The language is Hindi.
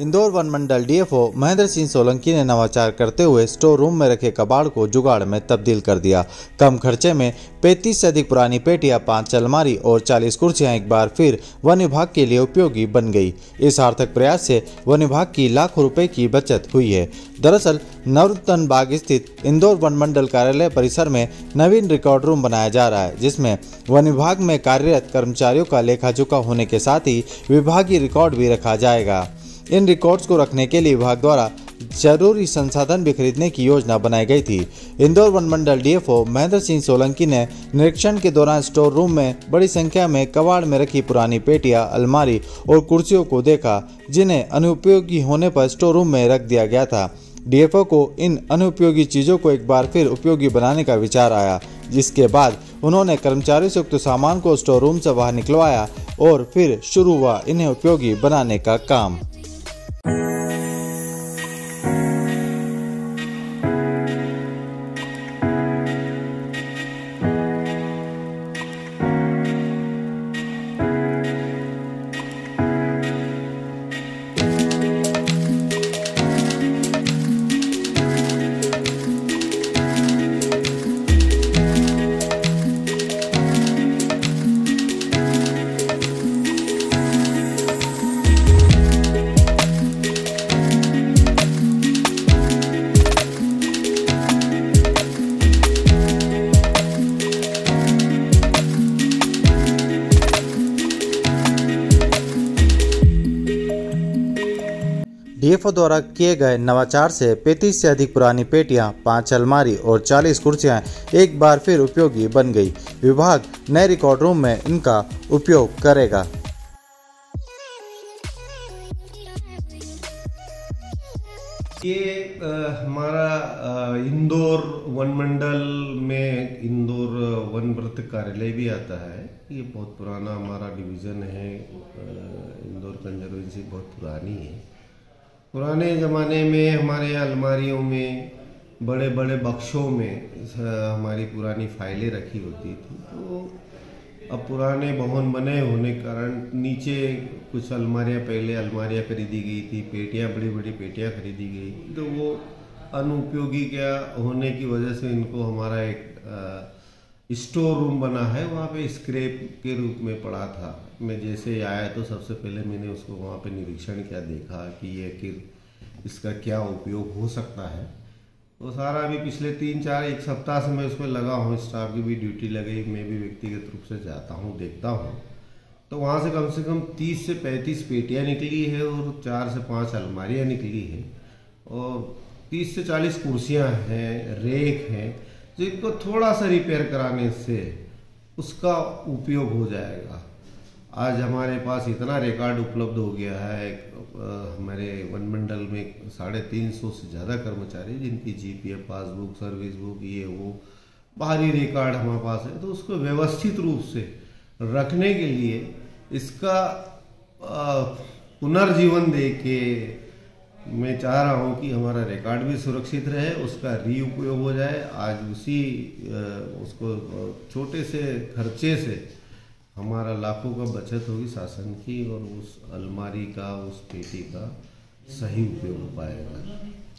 इंदौर वन मंडल डीएफओ महेंद्र सिंह सोलंकी ने नवाचार करते हुए स्टोर रूम में रखे कबाड़ को जुगाड़ में तब्दील कर दिया। कम खर्चे में 35 से अधिक पुरानी पेटियां, 5 अलमारी और 40 कुर्सियां एक बार फिर वन विभाग के लिए उपयोगी बन गई। इस सार्थक प्रयास से वन विभाग की लाखों रुपए की बचत हुई है। दरअसल नवरत्न बाग स्थित इंदौर वन मंडल कार्यालय परिसर में नवीन रिकॉर्ड रूम बनाया जा रहा है, जिसमें वन विभाग में कार्यरत कर्मचारियों का लेखा जोखा होने के साथ ही विभागीय रिकॉर्ड भी रखा जाएगा। इन रिकॉर्ड्स को रखने के लिए विभाग द्वारा जरूरी संसाधन भी खरीदने की योजना बनाई गई थी। इंदौर वन मंडल डीएफओ महेंद्र सिंह सोलंकी ने निरीक्षण के दौरान स्टोर रूम में बड़ी संख्या में कबाड़ में रखी पुरानी पेटियां, अलमारी और कुर्सियों को देखा, जिन्हें अनुपयोगी होने पर स्टोर रूम में रख दिया गया था। डीएफओ को इन अनुपयोगी चीजों को एक बार फिर उपयोगी बनाने का विचार आया, जिसके बाद उन्होंने कर्मचारियों से उक्त सामान को स्टोर रूम से बाहर निकलवाया और फिर शुरू हुआ इन्हें उपयोगी बनाने का काम। डीएफओ द्वारा किए गए नवाचार से 35 से अधिक पुरानी पेटियां, 5 अलमारी और 40 कुर्सियां एक बार फिर उपयोगी बन गई। विभाग नए रिकॉर्ड रूम में इनका उपयोग करेगा। ये हमारा इंदौर वन मंडल में इंदौर वन वृत्त कार्यालय भी आता है। ये बहुत पुराना हमारा डिवीज़न है। इंदौर कंजर्वेंसी बहुत पुरानी है। पुराने ज़माने में हमारे अलमारियों में, बड़े बड़े बक्सों में हमारी पुरानी फाइलें रखी होती थी। तो अब पुराने भवन बने होने के कारण नीचे कुछ अलमारियां, पहले अलमारियां खरीदी गई थी, पेटियां, बड़ी बड़ी पेटियां खरीदी गई, तो वो अनुपयोगी क्या होने की वजह से इनको हमारा एक स्टोर रूम बना है, वहाँ पे स्क्रैप के रूप में पड़ा था। मैं जैसे आया तो सबसे पहले मैंने उसको वहाँ पे निरीक्षण किया, देखा कि ये कि इसका क्या उपयोग हो सकता है। तो सारा अभी पिछले 3-4 एक सप्ताह से मैं उसमें लगा हूँ। स्टाफ की भी ड्यूटी लगी, मैं भी व्यक्तिगत रूप से जाता हूँ, देखता हूँ। तो वहाँ से कम 30 से 35 पेटियाँ निकली है और 4 से 5 अलमारियाँ निकली है और 30 से 40 कुर्सियाँ हैं, रेक हैं, जिनको थोड़ा सा रिपेयर कराने से उसका उपयोग हो जाएगा। आज हमारे पास इतना रिकॉर्ड उपलब्ध हो गया है। हमारे वन मंडल में 350 से ज़्यादा कर्मचारी, जिनकी जीपीएफ, पासबुक, सर्विस बुक, ये वो बाहरी रिकॉर्ड हमारे पास है। तो उसको व्यवस्थित रूप से रखने के लिए इसका पुनर्जीवन दे के मैं चाह रहा हूँ कि हमारा रिकॉर्ड भी सुरक्षित रहे, उसका रीउपयोग हो जाए। आज उसको छोटे से खर्चे से हमारा लाखों का बचत होगी शासन की, और उस अलमारी का, उस पेटी का सही उपयोग हो पाएगा।